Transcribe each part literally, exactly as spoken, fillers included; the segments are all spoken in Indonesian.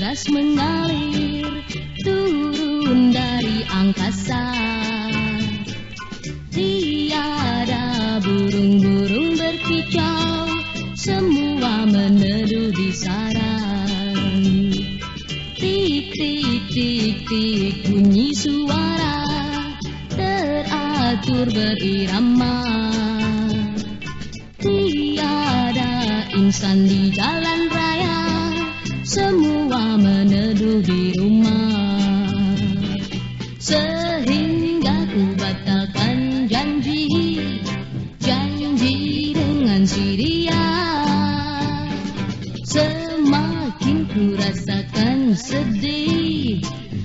deras mengalir turun dari angkasa. Tiada burung-burung berkicau, semua meneduh di sarang. Tik tik tik tik bunyi suara teratur berirama. Tiada insan di jalan raya, semua meneduh di rumah. Sehingga ku batalkan janji, janji dengan si dia. Semakin ku rasakan sedih,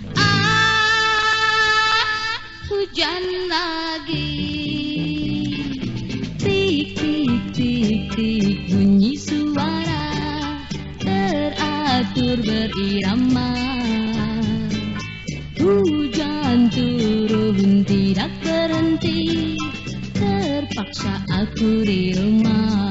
ah, hujan lagi. Tik tik tik tik bunyi suara teratur berirama. Hujan turun tidak berhenti, terpaksa aku di rumah.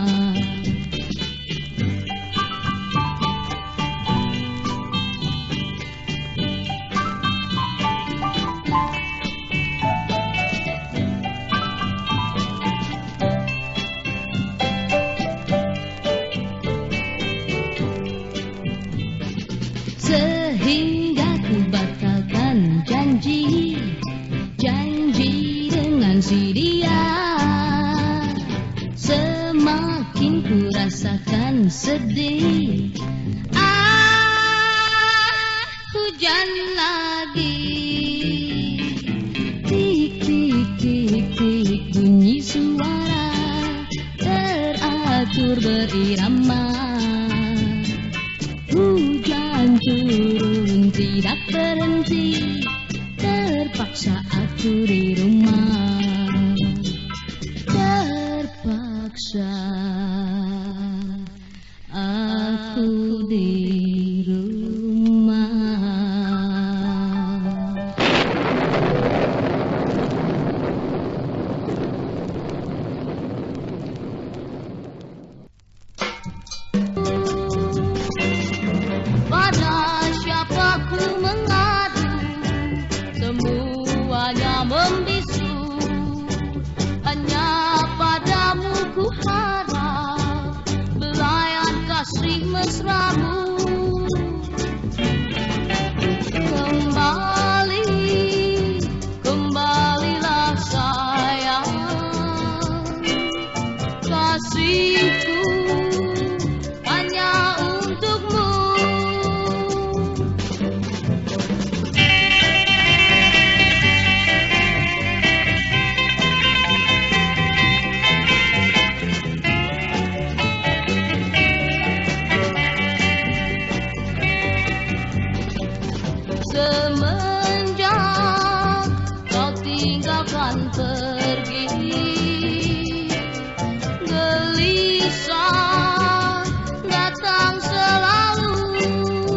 Sehingga ku batalkan janji, janji dengan si dia. Semakin ku rasakan sedih, ah, hujan lagi. Tik tik tik tik bunyi suara teratur berirama. Hujan turun tidak berhenti, terpaksa aku di rumah. Terpaksa aku di rumah. Pada siapa ku mengadu, semuanya membisu. Hanya padamu ku harap belayan kasih mesramu. Kembali, kembalilah sayang, kasihku hanya untukmu. Semenjak kau tinggalkan pergi, gelisah datang selalu.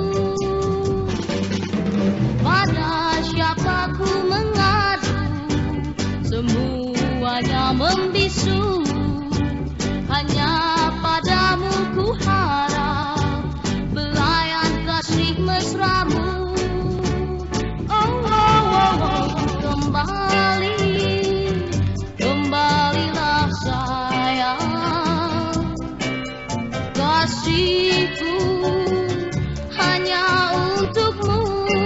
Pada siapa ku mengadu, semuanya membisu. Hanya padamu ku harap belayan kasih mesramu. Kembali, kembalilah sayang, kasihku hanya untukmu.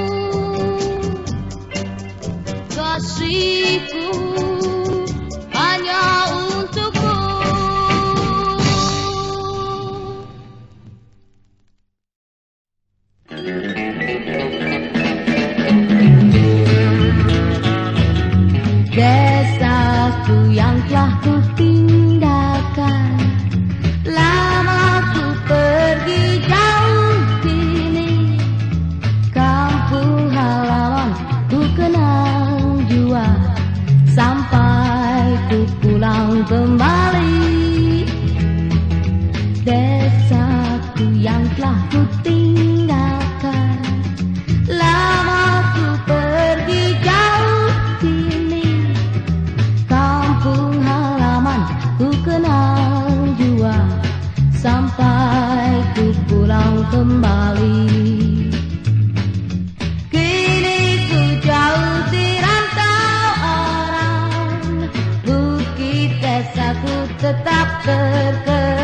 Kasihku hanya untukmu. Desaku yang telah ku tinggalkan, lama ku pergi jauh kini. Kampung halaman ku kenang jua, sampai ku pulang kembali. Desaku yang telah ku tinggalkan, lama ku pergi jauh kini. Kampung halaman ku kenang jua, sampai ku pulang kembali. terkenal.